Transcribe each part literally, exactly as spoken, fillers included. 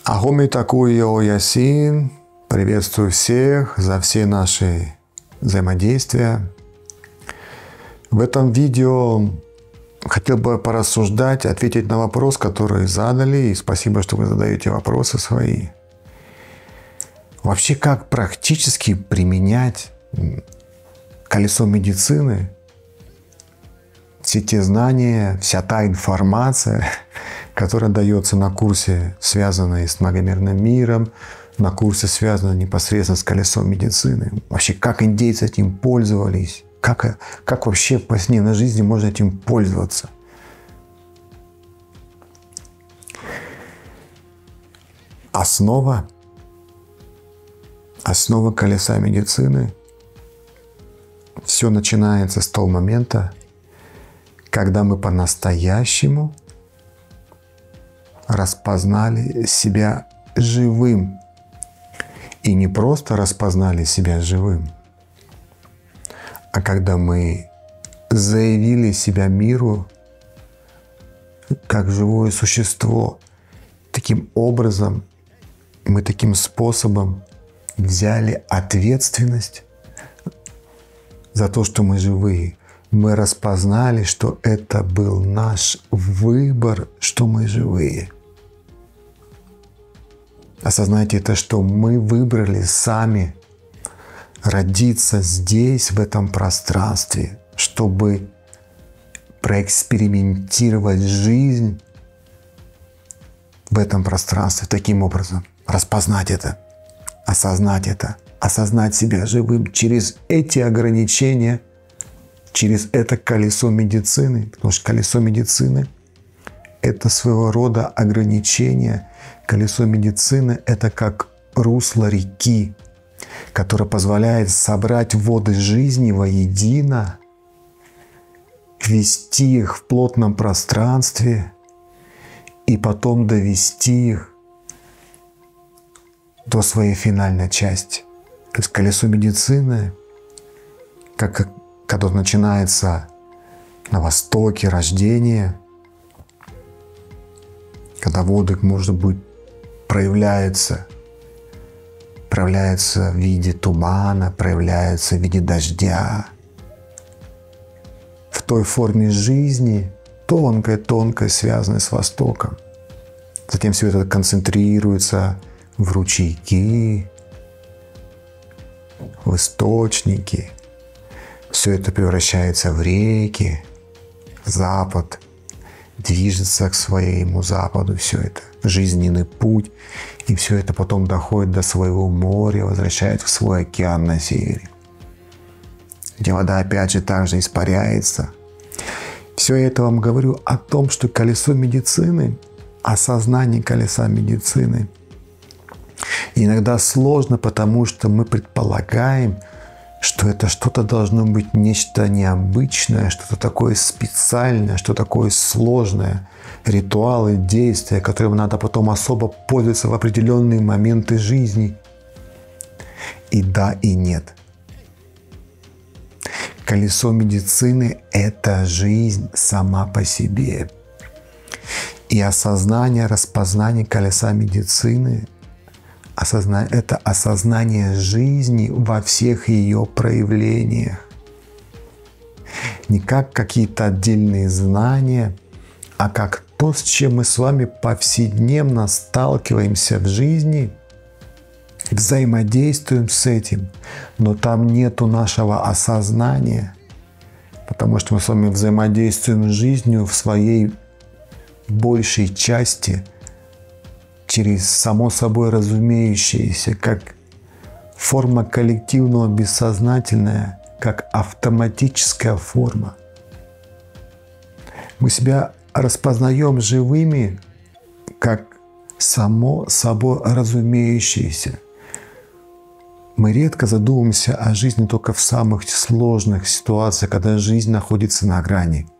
Ахоми такую ясин. Приветствую всех за все наши взаимодействия. В этом видео хотел бы порассуждать, ответить на вопрос, который задали. И спасибо, что вы задаете вопросы свои. Вообще, как практически применять колесо медицины, все те знания, вся та информация, которая дается на курсе, связанной с многомерным миром, на курсе, связанной непосредственно с колесом медицины. Вообще, как индейцы этим пользовались, как, как вообще в повседневной жизни можно этим пользоваться. Основа, основа колеса медицины. Все начинается с того момента, когда мы по-настоящему распознали себя живым. И не просто распознали себя живым, а когда мы заявили себя миру как живое существо. Таким образом, мы таким способом взяли ответственность за то, что мы живые. Мы распознали, что это был наш выбор, что мы живые. Осознайте это, что мы выбрали сами родиться здесь, в этом пространстве, чтобы проэкспериментировать жизнь в этом пространстве таким образом. Распознать это, осознать это, осознать себя живым через эти ограничения, через это колесо медицины, потому что колесо медицины — это своего рода ограничение. Колесо медицины — это как русло реки, которое позволяет собрать воды жизни воедино, вести их в плотном пространстве и потом довести их до своей финальной части. То есть колесо медицины, как когда начинается на востоке рождение, когда воды, может быть, проявляются, проявляются в виде тумана, проявляются в виде дождя, в той форме жизни, тонкой-тонкой, связанной с Востоком. Затем все это концентрируется в ручейки, в источники. Все это превращается в реки. Запад движется к своему западу. Все это жизненный путь. И все это потом доходит до своего моря, возвращается в свой океан на севере, где вода опять же также испаряется. Все это вам говорю о том, что колесо медицины, осознание колеса медицины иногда сложно, потому что мы предполагаем, что это что-то должно быть нечто необычное, что-то такое специальное, что такое сложное, ритуалы, действия, которым надо потом особо пользоваться в определенные моменты жизни. И да, и нет. Колесо медицины — это жизнь сама по себе. И осознание, распознание колеса медицины — это осознание жизни во всех ее проявлениях. Не как какие-то отдельные знания, а как то, с чем мы с вами повседневно сталкиваемся в жизни, взаимодействуем с этим, но там нету нашего осознания, потому что мы с вами взаимодействуем с жизнью в своей большей части через само собой разумеющееся, как форма коллективного бессознательная, как автоматическая форма. Мы себя распознаем живыми, как само собой разумеющееся. Мы редко задумываемся о жизни только в самых сложных ситуациях, когда жизнь находится на грани.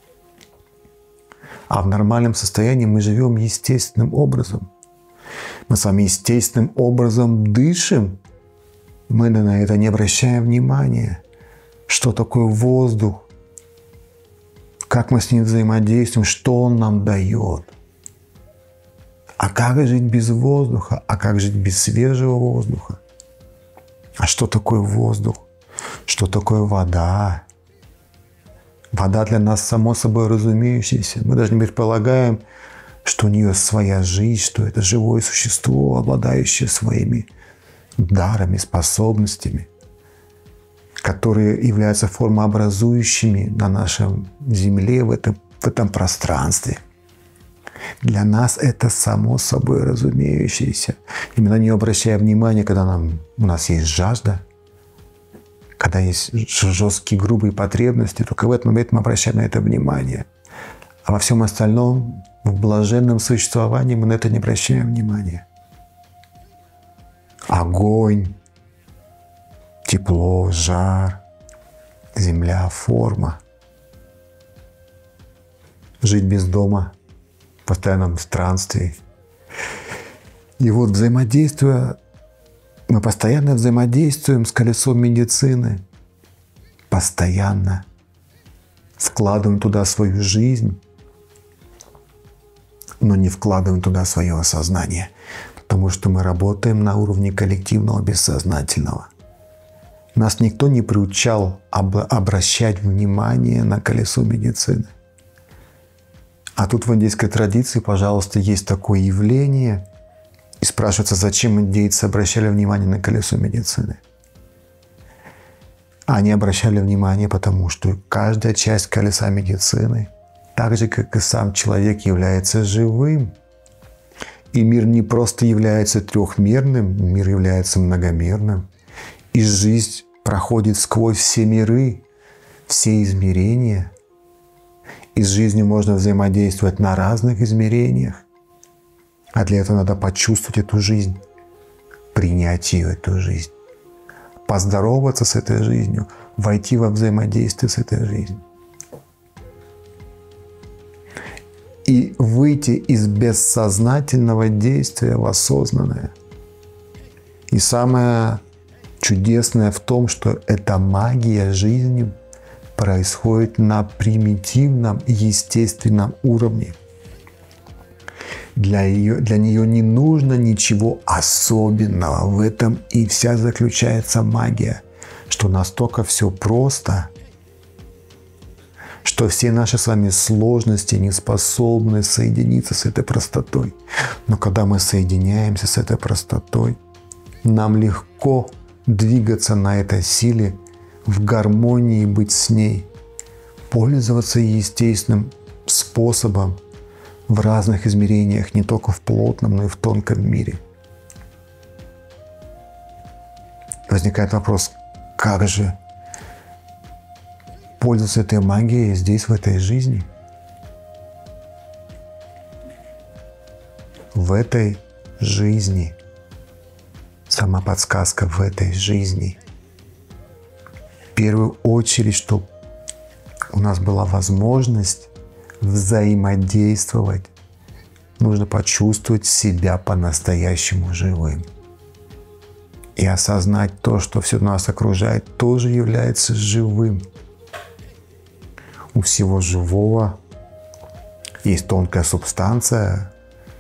А в нормальном состоянии мы живем естественным образом. Мы с вами естественным образом дышим. Мы на это не обращаем внимания. Что такое воздух? Как мы с ним взаимодействуем? Что он нам дает? А как жить без воздуха? А как жить без свежего воздуха? А что такое воздух? Что такое вода? Вода для нас само собой разумеющаяся. Мы даже не предполагаем, что у нее своя жизнь, что это живое существо, обладающее своими дарами, способностями, которые являются формообразующими на нашем Земле, в этом, в этом пространстве. Для нас это само собой разумеющееся. И мы на нее обращаем внимание, когда нам, у нас есть жажда, когда есть жесткие, грубые потребности, только в этот момент мы обращаем на это внимание. А во всем остальном, в блаженном существовании мы на это не обращаем внимания. Огонь, тепло, жар, земля, форма. Жить без дома, в постоянном странстве. И вот взаимодействуя, мы постоянно взаимодействуем с колесом медицины. Постоянно вкладываем туда свою жизнь, но не вкладываем туда свое сознание, потому что мы работаем на уровне коллективного бессознательного. Нас никто не приучал об, обращать внимание на колесо медицины. А тут в индийской традиции, пожалуйста, есть такое явление, и спрашивается, зачем индейцы обращали внимание на колесо медицины. Они обращали внимание, потому что каждая часть колеса медицины, так же, как и сам человек, является живым. И мир не просто является трехмерным, мир является многомерным. И жизнь проходит сквозь все миры, все измерения. И с жизнью можно взаимодействовать на разных измерениях. А для этого надо почувствовать эту жизнь, принять ее, эту жизнь, поздороваться с этой жизнью, войти во взаимодействие с этой жизнью. И выйти из бессознательного действия в осознанное. И самое чудесное в том, что эта магия жизни происходит на примитивном, естественном уровне. Для, ее, для нее не нужно ничего особенного. В этом и вся заключается магия, что настолько все просто, что все наши с вами сложности не способны соединиться с этой простотой. Но когда мы соединяемся с этой простотой, нам легко двигаться на этой силе, в гармонии быть с ней, пользоваться естественным способом в разных измерениях, не только в плотном, но и в тонком мире. Возникает вопрос, как же пользоваться этой магией здесь, в этой жизни? В этой жизни. Сама подсказка в этой жизни. В первую очередь, чтобы у нас была возможность взаимодействовать, нужно почувствовать себя по-настоящему живым. И осознать то, что все нас окружает, тоже является живым. У всего живого есть тонкая субстанция,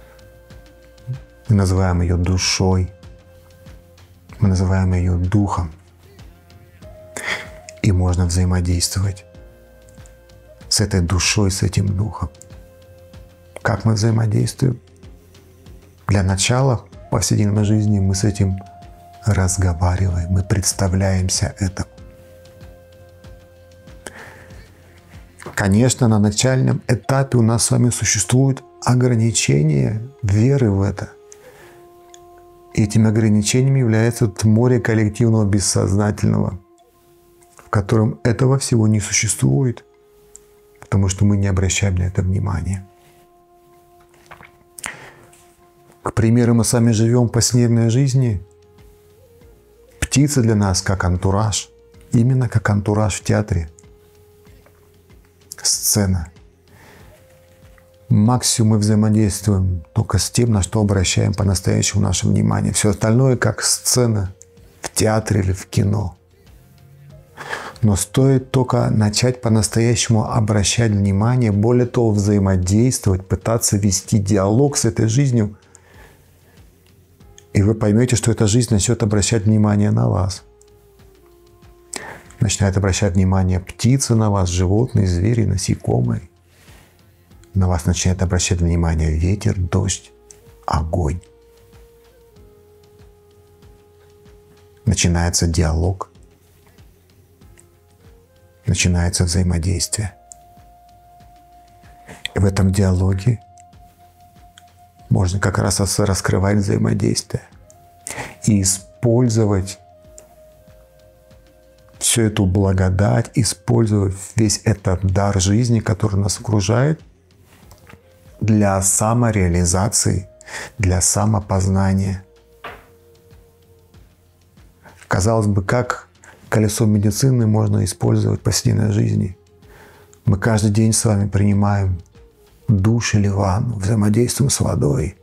мы называем ее душой, мы называем ее духом. И можно взаимодействовать с этой душой, с этим духом. Как мы взаимодействуем? Для начала в повседневной жизни мы с этим разговариваем, мы представляемся этому. Конечно, на начальном этапе у нас с вами существует ограничение веры в это. И этими ограничениями является море коллективного бессознательного, в котором этого всего не существует, потому что мы не обращаем на это внимания. К примеру, мы сами живем в повседневной жизни. Птица для нас как антураж, именно как антураж в театре. Сцена. Максимум мы взаимодействуем только с тем, на что обращаем по-настоящему наше внимание. Все остальное как сцена в театре или в кино. Но стоит только начать по-настоящему обращать внимание, более того, взаимодействовать, пытаться вести диалог с этой жизнью, И вы поймете, что эта жизнь начнет обращать внимание на вас. Начинает обращать внимание птицы на вас, животные, звери, насекомые. На вас начинает обращать внимание ветер, дождь, огонь. Начинается диалог. Начинается взаимодействие. И в этом диалоге можно как раз раскрывать взаимодействие и использовать всю эту благодать, использовать весь этот дар жизни, который нас окружает, для самореализации, для самопознания. Казалось бы, как колесо медицины можно использовать в повседневной жизни? Мы каждый день с вами принимаем душ или ванну, взаимодействуем с водой.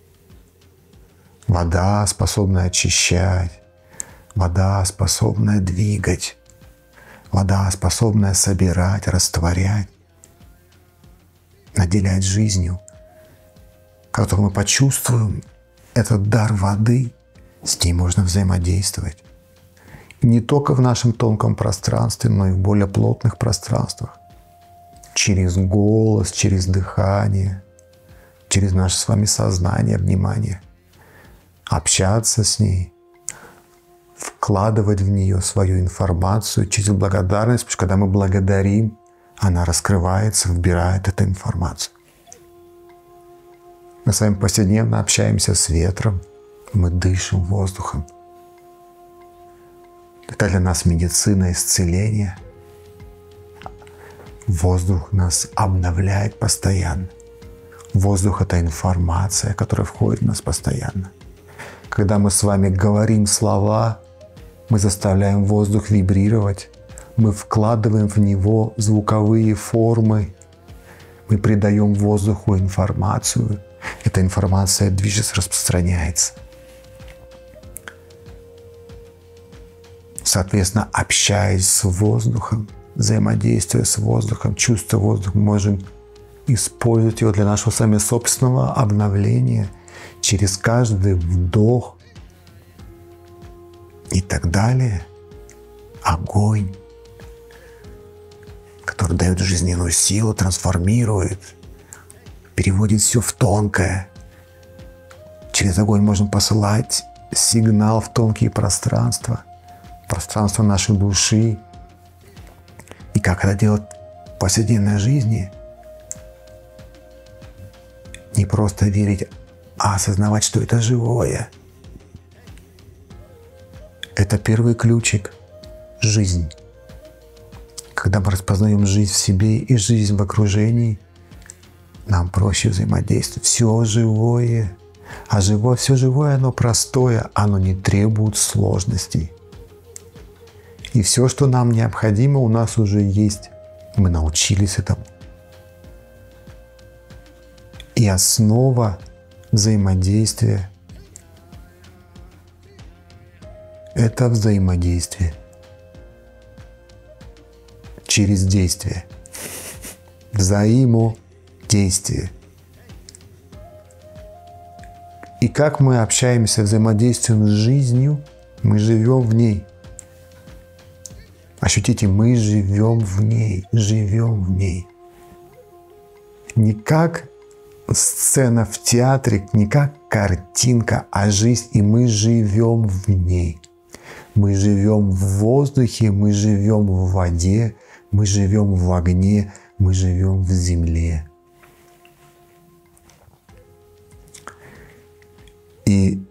Вода, способная очищать, вода, способная двигать, вода, способная собирать, растворять, наделять жизнью. Как только мы почувствуем этот дар воды, с ней можно взаимодействовать. И не только в нашем тонком пространстве, но и в более плотных пространствах. Через голос, через дыхание, через наше с вами сознание, внимание. Общаться с ней, вкладывать в нее свою информацию через благодарность, потому что когда мы благодарим, она раскрывается, вбирает эту информацию. Мы с вами повседневно общаемся с ветром, мы дышим воздухом. Это для нас медицина, исцеление. Воздух нас обновляет постоянно. Воздух — это информация, которая входит в нас постоянно. Когда мы с вами говорим слова, мы заставляем воздух вибрировать, мы вкладываем в него звуковые формы, мы придаем воздуху информацию. Эта информация движется, распространяется. Соответственно, общаясь с воздухом, взаимодействуя с воздухом, чувствуя воздух, мы можем использовать его для нашего с вами собственного обновления через каждый вдох и так далее. Огонь, который дает жизненную силу, трансформирует, переводит все в тонкое. Через огонь можно посылать сигнал в тонкие пространства, пространство нашей души. И как это делать в повседневной жизни? Не просто верить, а осознавать, что это живое. Это первый ключик — жизнь. Когда мы распознаем жизнь в себе и жизнь в окружении, нам проще взаимодействовать. Все живое. А живое, все живое, оно простое, оно не требует сложностей. И все, что нам необходимо, у нас уже есть. Мы научились этому. И основа взаимодействия — это взаимодействие через действие. Взаимодействие. И как мы общаемся, взаимодействуем с жизнью, мы живем в ней. Ощутите, мы живем в ней, живем в ней. Не как сцена в театре, не как картинка, а жизнь, и мы живем в ней. Мы живем в воздухе, мы живем в воде, мы живем в огне, мы живем в земле. И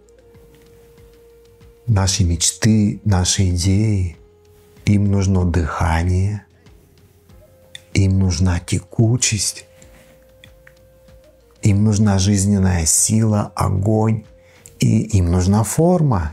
наши мечты, наши идеи, им нужно дыхание, им нужна текучесть, им нужна жизненная сила, огонь, и им нужна форма.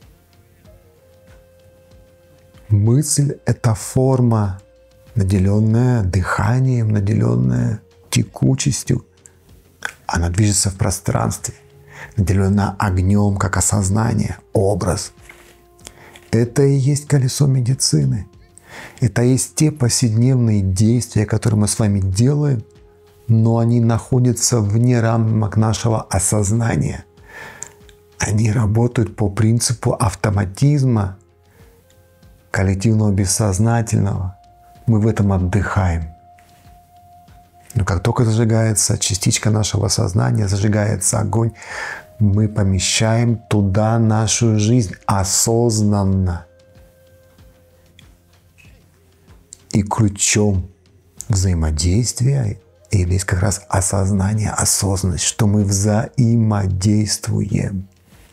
Мысль — это форма, наделенная дыханием, наделенная текучестью. Она движется в пространстве, наделена огнем, как осознание, образ. Это и есть колесо медицины. Это и есть те повседневные действия, которые мы с вами делаем, но они находятся вне рамок нашего осознания. Они работают по принципу автоматизма, коллективного бессознательного. Мы в этом отдыхаем. Но как только зажигается частичка нашего сознания, зажигается огонь, мы помещаем туда нашу жизнь осознанно. И ключом взаимодействия есть как раз осознание, осознанность, что мы взаимодействуем.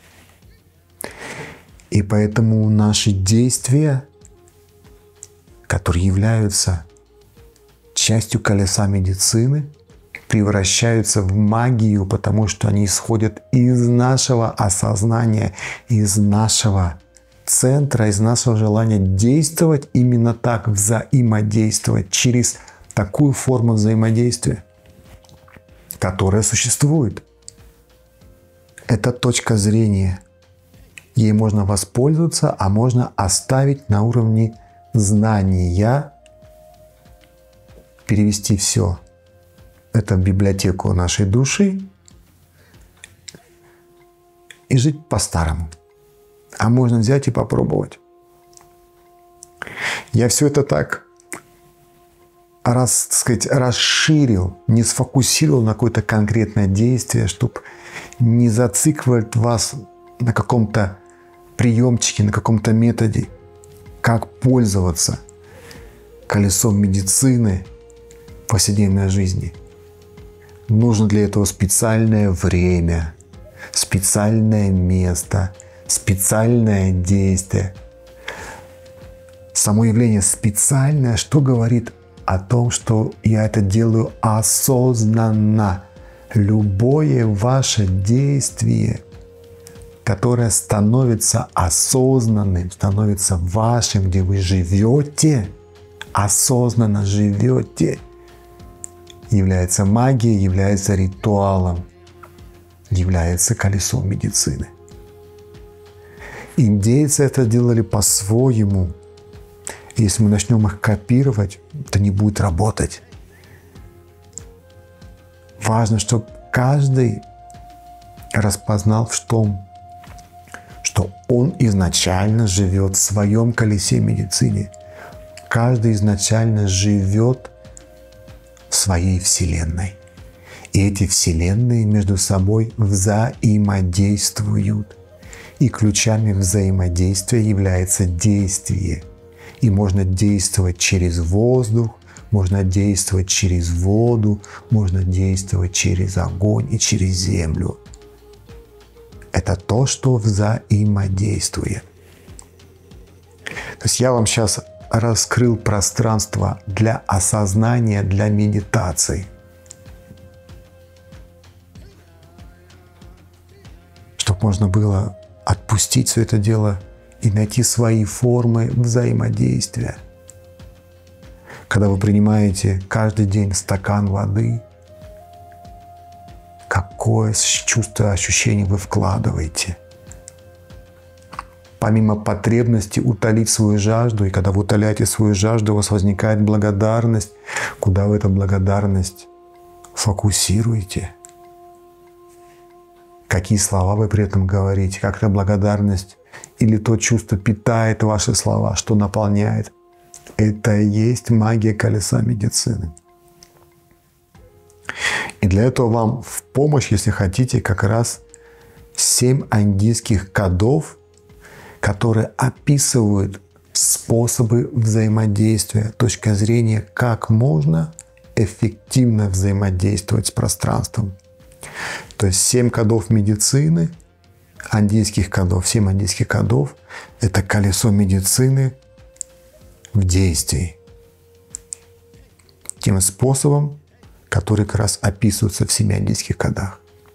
И поэтому наши действия, которые являются частью колеса медицины, превращаются в магию, потому что они исходят из нашего осознания, из нашего центра, из нашего желания действовать именно так, взаимодействовать через такую форму взаимодействия, которая существует. Это точка зрения. Ей можно воспользоваться, а можно оставить на уровне знания, перевести все это в библиотеку нашей души и жить по-старому. А можно взять и попробовать. Я все это так раз, так сказать, расширил, не сфокусировал на какое-то конкретное действие, чтобы не зацикливать вас на каком-то приемчике, на каком-то методе, как пользоваться колесом медицины в повседневной жизни. Нужно для этого специальное время, специальное место, специальное действие. Само явление специальное, что говорит о том, что я это делаю осознанно. Любое ваше действие, которое становится осознанным, становится вашим, где вы живете, осознанно живете, является магией, является ритуалом, является колесом медицины. Индейцы это делали по-своему. Если мы начнем их копировать, это не будет работать. Важно, чтобы каждый распознал в том, что он изначально живет в своем колесе медицины. Каждый изначально живет в своей вселенной. И эти вселенные между собой взаимодействуют. И ключами взаимодействия является действие. И можно действовать через воздух, можно действовать через воду, можно действовать через огонь и через землю. Это то, что взаимодействует. То есть я вам сейчас раскрыл пространство для осознания, для медитации. Чтобы можно было отпустить все это дело и найти свои формы взаимодействия. Когда вы принимаете каждый день стакан воды, какое чувство, ощущение вы вкладываете? Помимо потребности утолить свою жажду, и когда вы утоляете свою жажду, у вас возникает благодарность, куда вы эту благодарность фокусируете? Какие слова вы при этом говорите? Как эта благодарность или то чувство питает ваши слова, что наполняет? Это и есть магия колеса медицины. И для этого вам в помощь, если хотите, как раз семь андийских кодов, которые описывают способы взаимодействия, точка зрения, как можно эффективно взаимодействовать с пространством. То есть семь кодов медицины, андийских кодов, семь андийских кодов – это колесо медицины в действии. Тем способом, который как раз описывается в семи андийских кодах.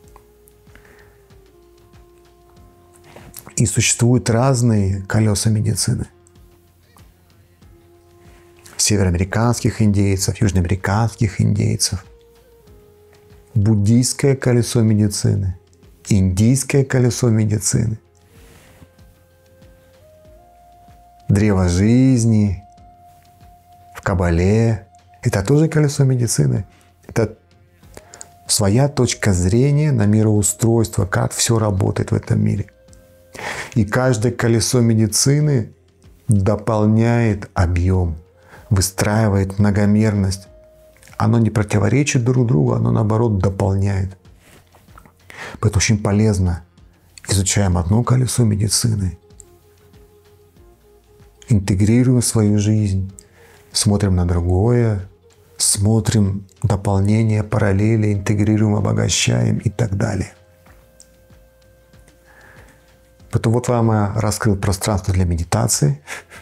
И существуют разные колеса медицины. Североамериканских индейцев, южноамериканских индейцев. Буддийское колесо медицины. Индийское колесо медицины. Древо жизни. В Кабале. Это тоже колесо медицины. Это своя точка зрения на мироустройство, как все работает в этом мире. И каждое колесо медицины дополняет объем, выстраивает многомерность. Оно не противоречит друг другу, оно наоборот дополняет. Поэтому очень полезно, изучаем одно колесо медицины, интегрируем в свою жизнь, смотрим на другое, смотрим дополнение, параллели, интегрируем, обогащаем и так далее. Поэтому вот вам я раскрыл пространство для медитации,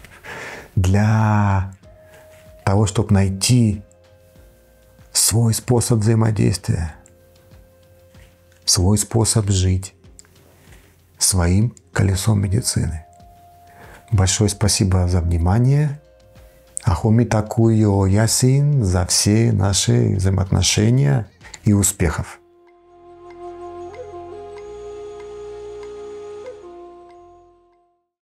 для того, чтобы найти свой способ взаимодействия, свой способ жить своим колесом медицины. Большое спасибо за внимание. Ахоми такую ясин за все наши взаимоотношения и успехов.